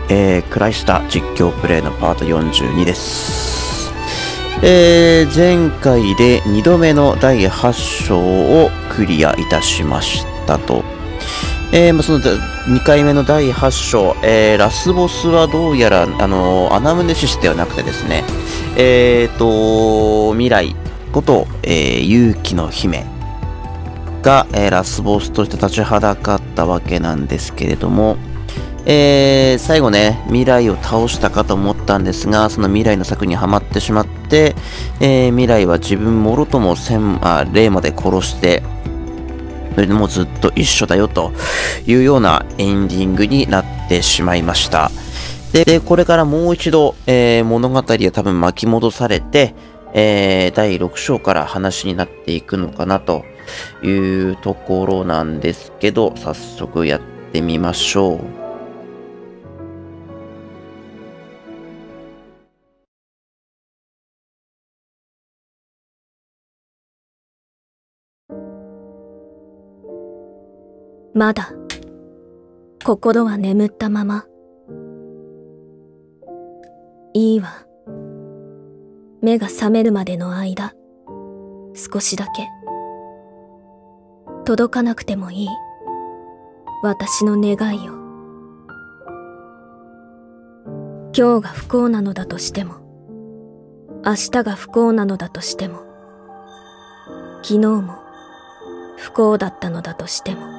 クライスタ実況プレイのパート42です。前回で2度目の第8章をクリアいたしましたと。その2回目の第8章、ラスボスはどうやら、アナムネシスではなくてですね、未来こと、勇気の姫が、ラスボスとして立ちはだかったわけなんですけれども、最後ね、未来を倒したかと思ったんですが、その未来の策にはまってしまって、未来は自分もろとも霊まで殺して、それでもずっと一緒だよというようなエンディングになってしまいました。で、これからもう一度、物語は多分巻き戻されて、第6章から話になっていくのかなというところなんですけど、早速やってみましょう。 まだ心は眠ったまま。いいわ。目が覚めるまでの間、少しだけ届かなくてもいい私の願いを。今日が不幸なのだとしても、明日が不幸なのだとしても、昨日も不幸だったのだとしても、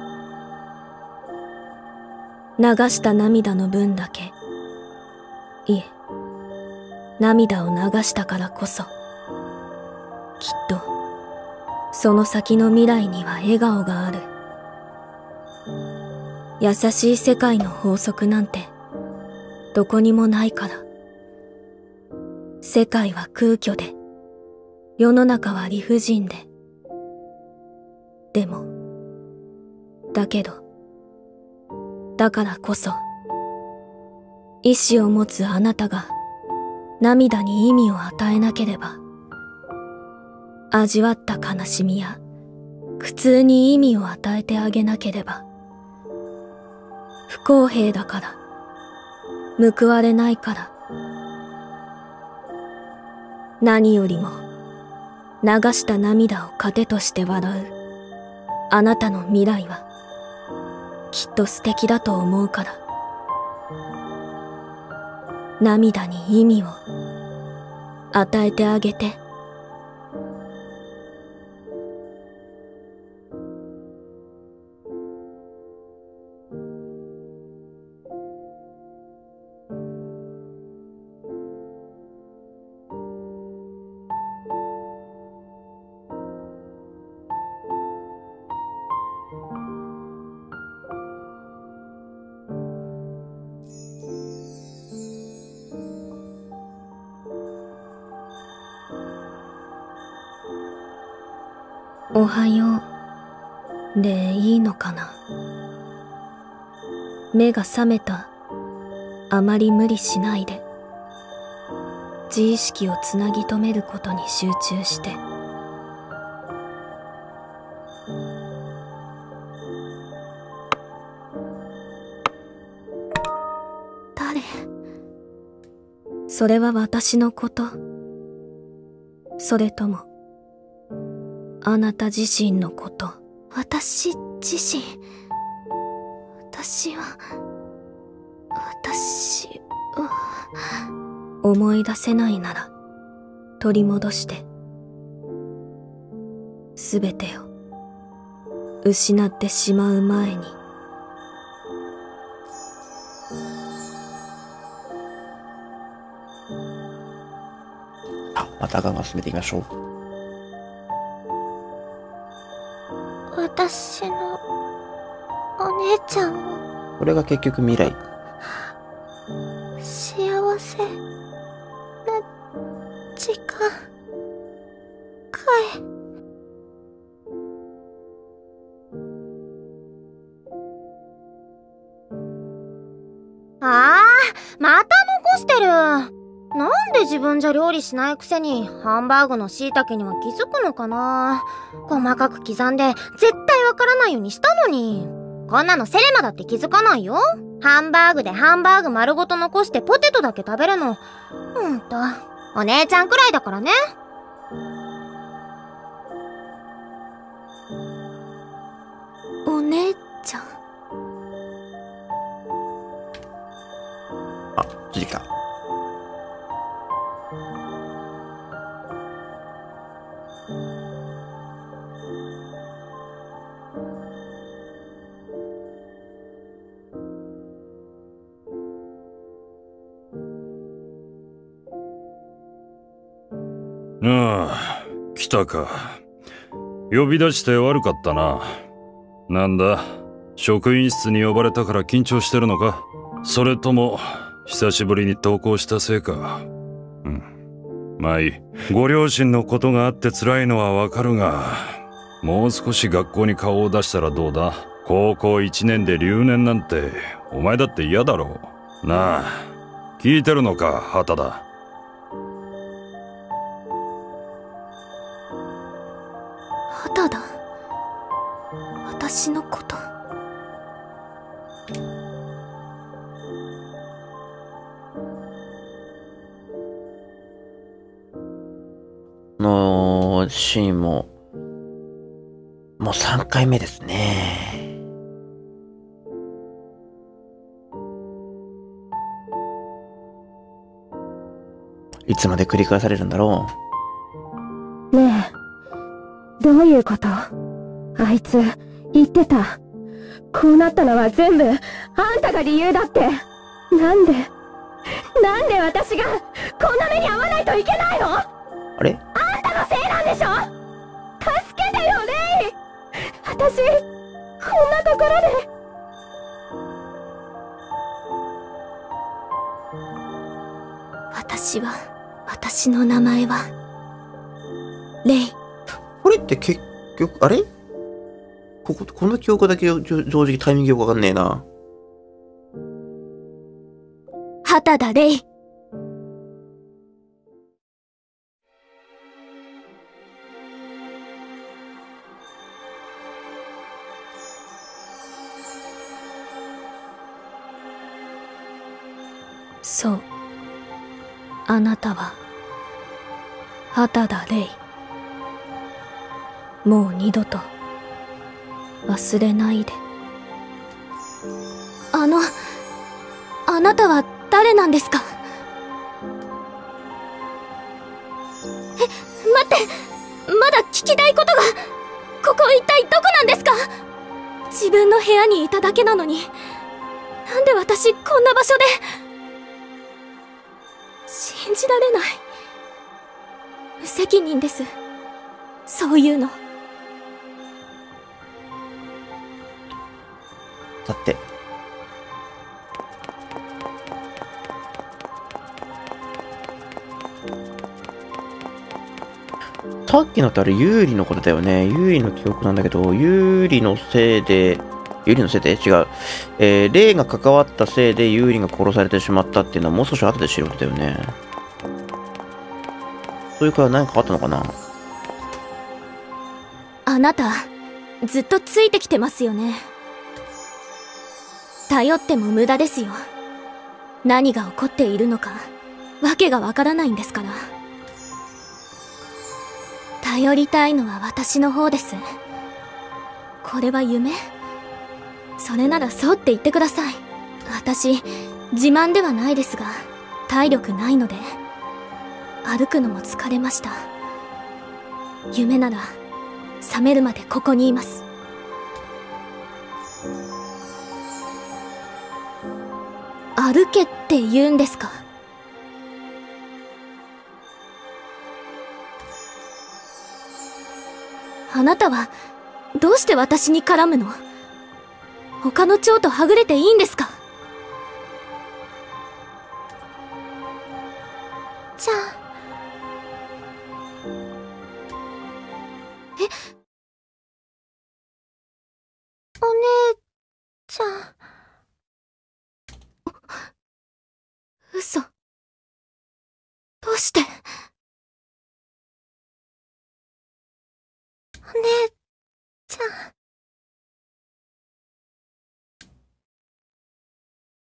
流した涙の分だけ、いえ、涙を流したからこそ、きっとその先の未来には笑顔がある。優しい世界の法則なんてどこにもないから。世界は空虚で、世の中は理不尽で、でも、だけど、だからこそ、意志を持つあなたが涙に意味を与えなければ、味わった悲しみや苦痛に意味を与えてあげなければ、不公平だから、報われないから、何よりも流した涙を糧として笑うあなたの未来はきっと素敵だと思うから。涙に意味を与えてあげて。おはようでいいのかな。目が覚めた。あまり無理しないで。自意識をつなぎ止めることに集中して。誰？それは私のこと？それともあなた自身のこと？私自身。私は思い出せないなら取り戻して。すべてを失ってしまう前に。 またガンガン進めていきましょう。 私のお姉ちゃんを。 これが結局未来。 幸せな時間かい。また残してる。なんで自分じゃ料理しないくせにハンバーグの椎茸には気づくのかな。細かく刻んで絶対わからないようにしたのに。こんなのセレマだって気づかないよ。 ハンバーグでハンバーグ丸ごと残してポテトだけ食べるの。お姉ちゃんくらいだからね。 お姉ちゃん。 あ、次か。 ああ、来たか。呼び出して悪かったな。なんだ、職員室に呼ばれたから緊張してるのか？それとも久しぶりに登校したせいか？まあいい。ご両親のことがあって辛いのはわかるが、もう少し学校に顔を出したらどうだ？高校1年で留年なんてお前だって嫌だろう。なあ、聞いてるのか、畑田。 畑田、私のこと。 のシーンも、もう3回目ですね。いつまで繰り返されるんだろう。ねえ、どういうこと？あいつ、言ってた。こうなったのは全部、あんたが理由だって。なんで私が、こんな目に遭わないといけないの？ あれ？ あんたのせいなんでしょ？助けてよ、レイ！私、こんなところで。 私の名前は、レイ。 これって結局、あれ？この記憶だけ正直タイミングよくわかんねえな。 畑田レイ。そう。あなたは、畑田レイ。もう二度と、忘れないで。あなたは誰なんですか？待って、まだ聞きたいことが。ここ一体どこなんですか？自分の部屋にいただけなのに、なんで私こんな場所で。信じられない。無責任です。そういうの。 だって。さっきのってあれ、ユーリのことだよね。ユーリの記憶なんだけど、ユーリのせいで違う。レイが関わったせいでユーリが殺されてしまったっていうのはもう少し後で知ることだよね。そういう会は何かあったのかな？ あなた、ずっとついてきてますよね。頼っても無駄ですよ。何が起こっているのか、わけがわからないんですから。頼りたいのは私の方です。これは夢？それならそうって言ってください。私、自慢ではないですが、体力ないので、歩くのも疲れました。夢なら、覚めるまでここにいます。歩けって言うんですか？あなたは、どうして私に絡むの？他の蝶とはぐれていいんですか？ じゃあ。お姉ちゃん。 嘘。どうして？ お姉ちゃん。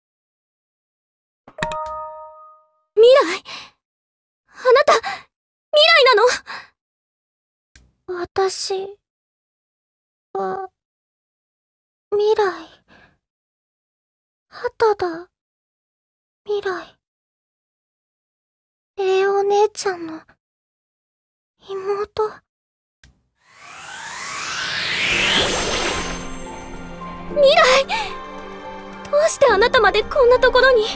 私は未来。畑田未来。お姉ちゃんの妹。 未来、どうしてあなたまでこんなところに。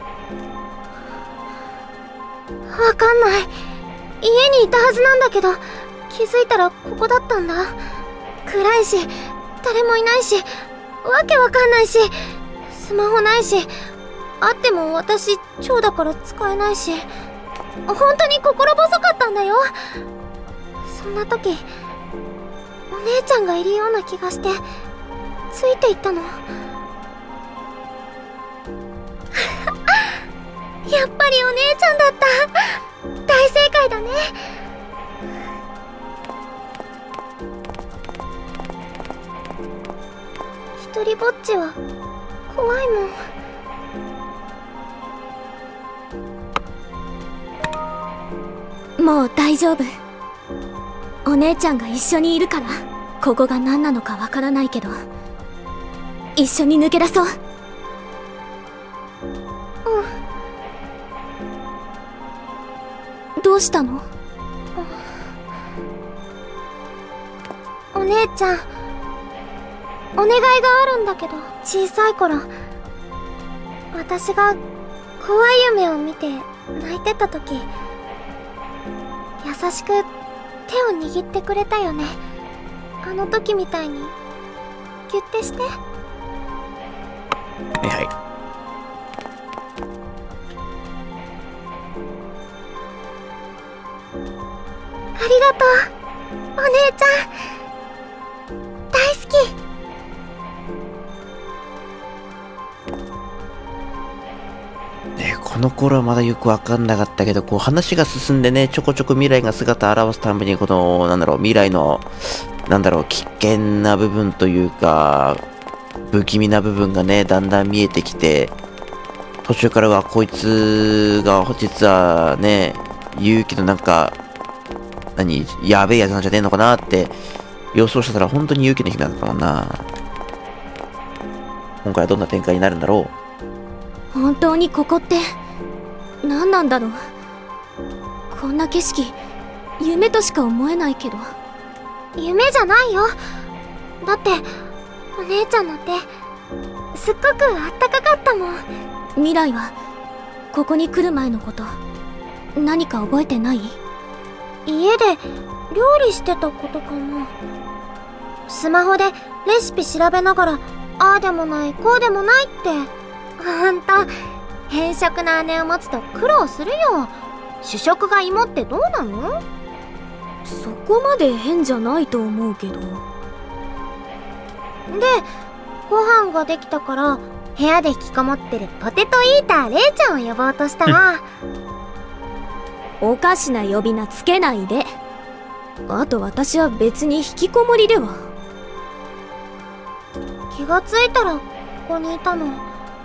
わかんない。家にいたはずなんだけど、気づいたらここだったんだ。暗いし、誰もいないし、わけわかんないし、スマホないし、あっても私蝶だから使えないし、本当に心細かったんだよ。そんな時、お姉ちゃんがいるような気がしてついていったの。やっぱりお姉ちゃんだった。大正解だね。一人ぼっちは怖いもん。 もう大丈夫。お姉ちゃんが一緒にいるから。ここが何なのかわからないけど、一緒に抜け出そう。どうしたの？ お姉ちゃん、お願いがあるんだけど。小さい頃、私が怖い夢を見て泣いてた時、優しく手を握ってくれたよね。あの時みたいにギュッてして。 はいはい。 ありがとう、お姉ちゃん。大好き。 ね、この頃はまだよくわかんなかったけど、こう話が進んでね、ちょこちょこ未来が姿を現すたびに、この、未来の、危険な部分というか、不気味な部分がね、だんだん見えてきて、途中からはこいつが、実はね、勇気のやべえやつなんじゃねえのかなって予想してたら、本当に勇気の姫だったもんな。今回はどんな展開になるんだろう。本当にここって何なんだろう。こんな景色、夢としか思えないけど。 夢じゃないよ。だってお姉ちゃんの手すっごくあったかかったもん。 未来はここに来る前のこと何か覚えてない？ 家で料理してたことかな。スマホでレシピ調べながら、ああでもないこうでもないって。ほんと偏食な姉を持つと苦労するよ。主食が芋ってどうなの？ そこまで変じゃないと思うけど。で、 ご飯ができたから部屋で引きこもってるポテトイーターレイちゃんを呼ぼうとしたらおかしな呼び名つけないで。あと私は別に引きこもりでは。 気がついたらここにいたの。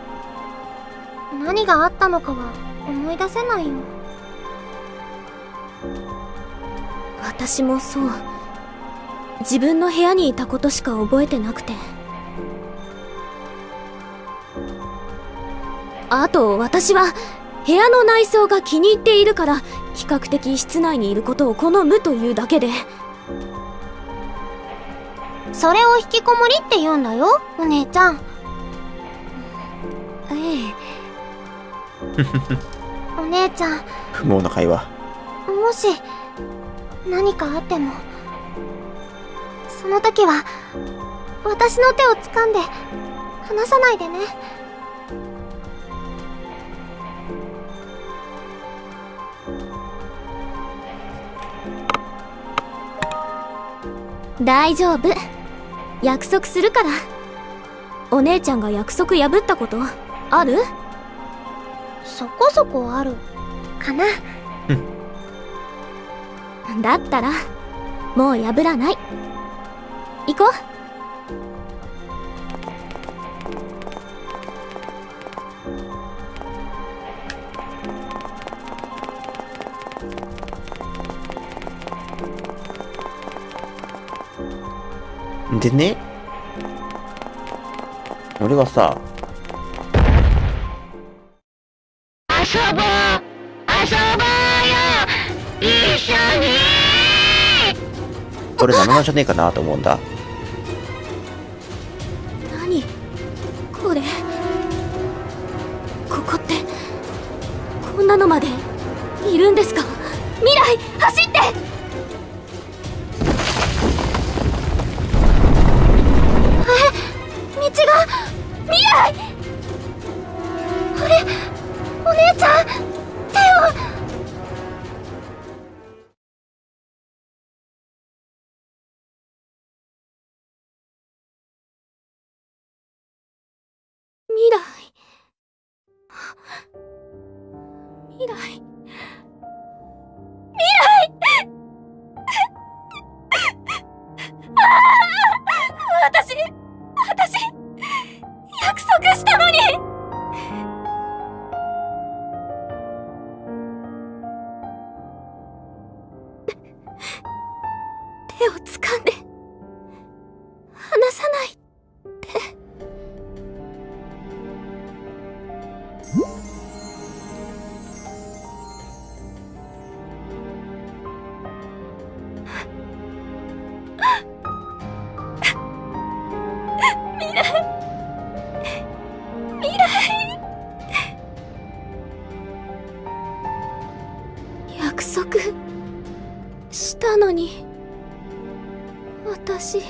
何があったのかは思い出せないよ。 私もそう。自分の部屋にいたことしか覚えてなくて。あと私は部屋の内装が気に入っているから比較的室内にいることを好むというだけで。 それを引きこもりって言うんだよ、お姉ちゃん。お姉ちゃん、 不毛な会話。 もし何かあっても、その時は私の手を掴んで離さないでね。 大丈夫。約束するから。お姉ちゃんが約束破ったことある？ そこそこあるかな。 だったらもう破らない。行こう。 でね、俺がさ、 遊ぼうよ一緒に。 これ7なんじゃねえかなと思うんだ。 何これ。ここってこんなのまでいるんですか？未来、走って！道が未来。あれ、お姉ちゃん、手を。未来、未来、未来。私約束したのに。手を掴んで離さないって。約束したのに、私。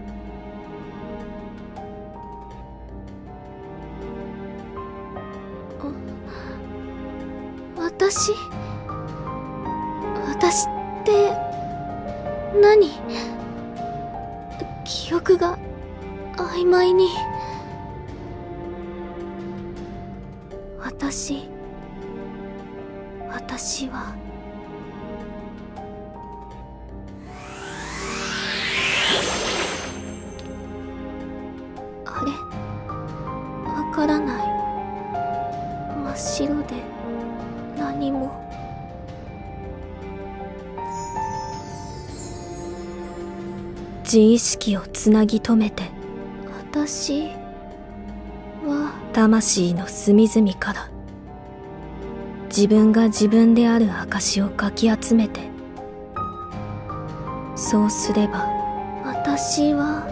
私って何？記憶が曖昧に。私はあれ、わからない。真っ白で何も。自意識をつなぎ止めて、私は魂の隅々から自分が自分である証をかき集めて、そうすれば私は。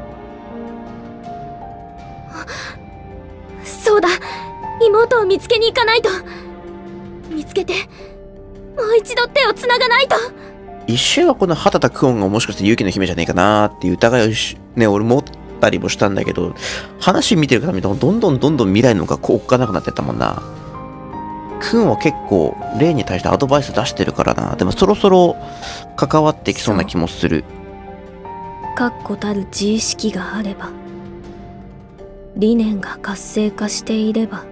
そうだ、妹を見つけに行かないと。見つけてもう一度手をつながないと。 一瞬はこの畑田クオンがもしかして勇気の姫じゃねえかなっていう疑いをね、俺持ったりもしたんだけど、話見てる方見たらどんどん未来の方がこうおっかなくなってったもんな。クンは結構レイに対してアドバイス出してるからな。でもそろそろ関わってきそうな気もする。 確固たる自意識があれば、理念が活性化していれば、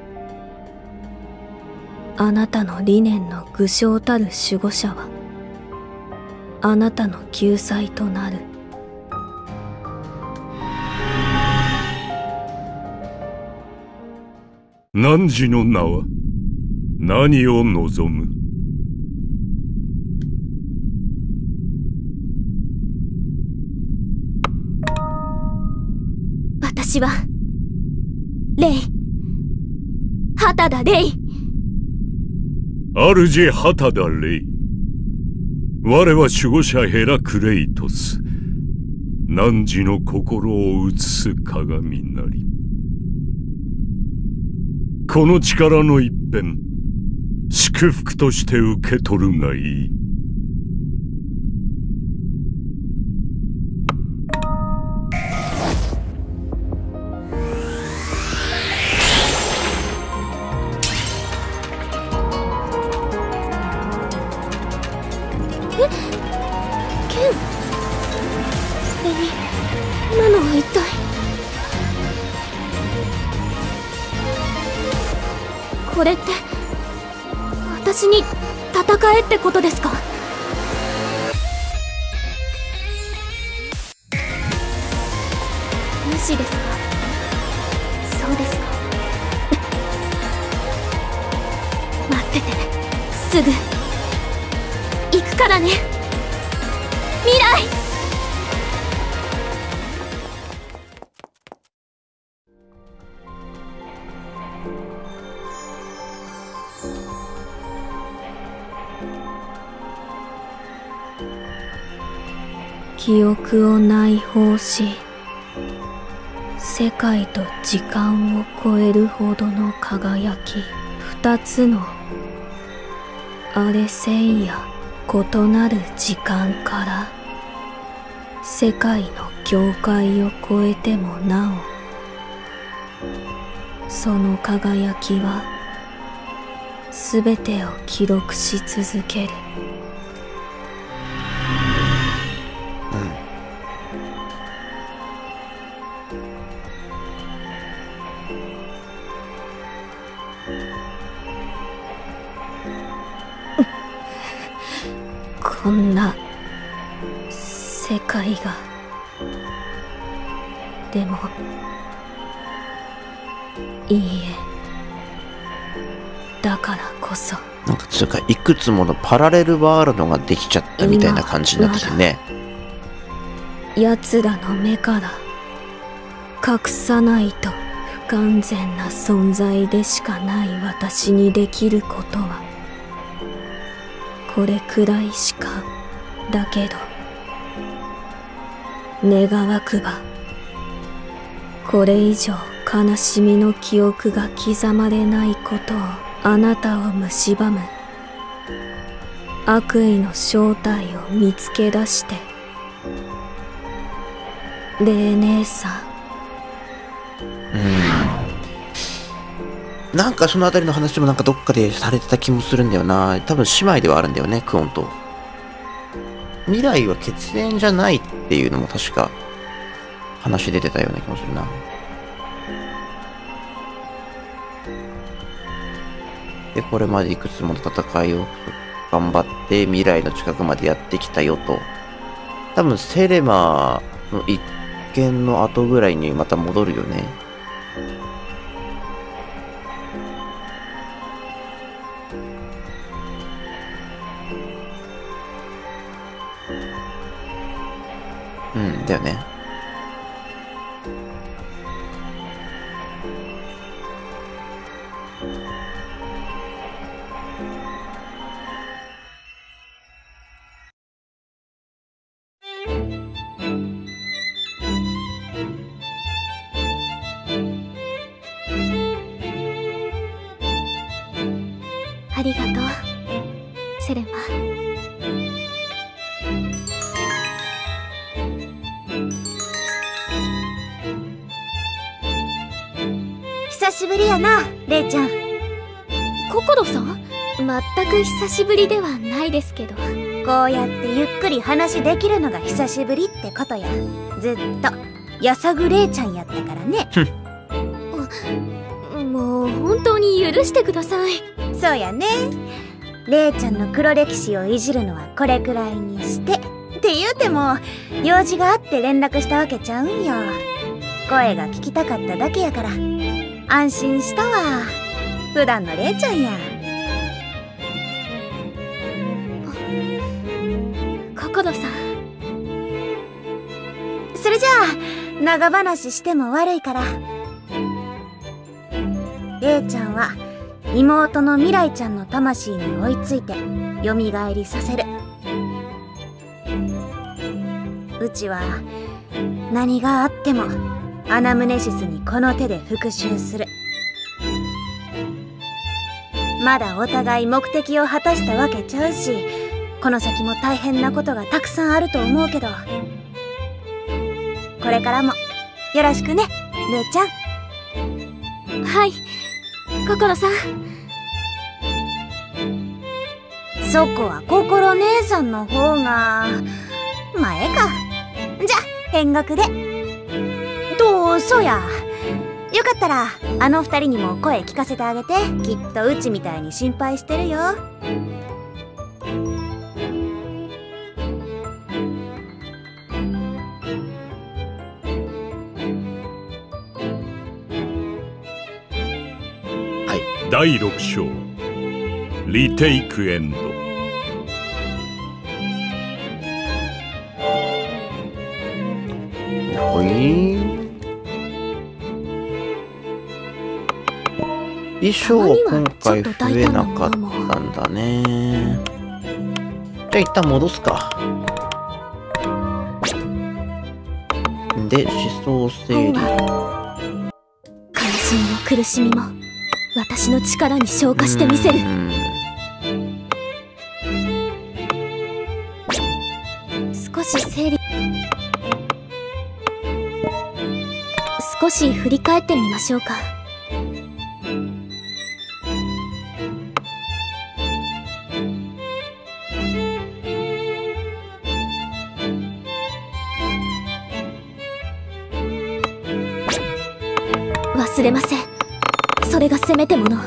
あなたの理念の具象たる守護者はあなたの救済となる。 汝の名は何を望む？ 私はレイ、畑田レイ。 主畑田レイ。我は守護者ヘラクレイトス。汝の心を映す鏡なり。この力の一辺、祝福として受け取るがいい。 今のは一体。これって私に戦えってことですか？無視ですか？そうですか。待ってて、すぐ行くからね、未来。 記憶を内包し、世界と時間を超えるほどの輝き、二つのアレセイや異なる時間から世界の境界を越えてもなお、その輝きはすべてを記録し続ける。こんな世界が、でもいいえ、だからこそ、 なんかつうかいくつものパラレルワールドができちゃったみたいな感じになってきてね。 奴らの目から隠さないと不完全な存在でしかない私にできることはこれくらいしか。だけど願わくばこれ以上悲しみの記憶が刻まれないことを、あなたを蝕む悪意の正体を見つけ出して。レイ姉さん、なんかそのあたりの話もなんかどっかでされてた気もするんだよな。多分姉妹ではあるんだよね、クオンと。未来は血縁じゃないっていうのも確か話出てたような気もするな。で、これまでいくつもの戦いを頑張って未来の近くまでやってきたよと。多分セレマの一件の後ぐらいにまた戻るよね。うんだよね。 ありがとう、セレマ。久しぶりやな、レイちゃん。 ココロさん？全く久しぶりではないですけど。 こうやってゆっくり話できるのが久しぶりってことや。ずっとやさぐレイちゃんやったからね。 もう本当に許してください。 そうやね。レイちゃんの黒歴史をいじるのはこれくらいにして。って言うても用事があって連絡したわけちゃうんよ。声が聞きたかっただけやから安心したわ。普段のレイちゃんや。 ココロさん、 それじゃあ長話しても悪いから、レイちゃんは妹の未来ちゃんの魂に追いついて蘇りさせる。うちは何があってもアナムネシスにこの手で復讐する。まだお互い目的を果たしたわけちゃうし、この先も大変なことがたくさんあると思うけど、これからもよろしくね、レイちゃん。 はい、ココロさん。 そこは心姉さんの方が前か。じゃあ天国で。そうや、よかったらあの二人にも声聞かせてあげて。きっとうちみたいに心配してるよ。 第6章リテイクエンド。 ほい。衣装は今回増えなかったんだね。 じゃあ一旦戻すか。で、思想整理。 悲しみも苦しみも私の力に昇華してみせる。少し整理、少し振り返ってみましょうか。忘れません。それがせめてもの。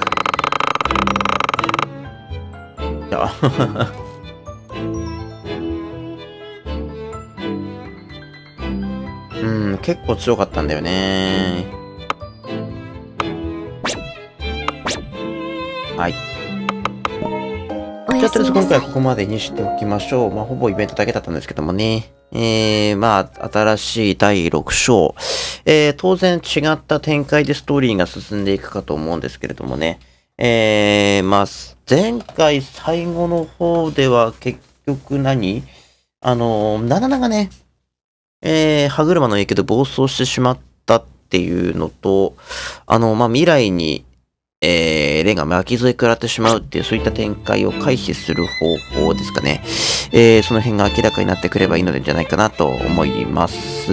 結構強かったんだよね。はい。じゃあとりあえず今回はここまでにしておきましょう。まあほぼイベントだけだったんですけどもね。まあ新しい第6章。当然違った展開でストーリーが進んでいくかと思うんですけれどもね。まあ前回最後の方では結局ナナナがね、歯車の影響で暴走してしまったっていうのと、まあ、未来に、レンが巻き添え食らってしまうっていう、そういった展開を回避する方法ですかね。その辺が明らかになってくればいいのでじゃないかなと思います。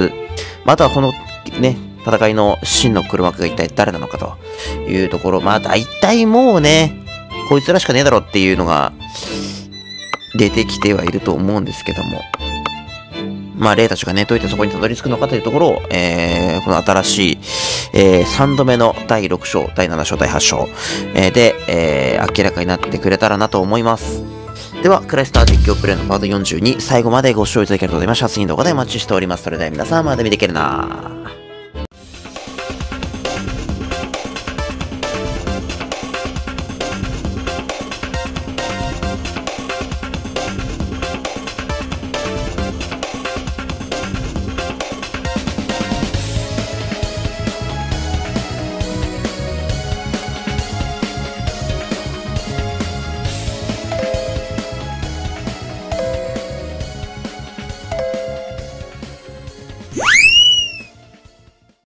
また、このね、戦いの真の黒幕が一体誰なのかというところ、まあ、大体もうね、こいつらしかねえだろっていうのが出てきてはいると思うんですけども。まあ、霊たちがね、どうやってそこにたどり着くのかというところを、この新しい、3度目の第6章、第7章、第8章、で、明らかになってくれたらなと思います。では、クライスター実況プレイのパート42、最後までご視聴いただきありがとうございました。次の動画でお待ちしております。それでは皆さん、また見ていけるな。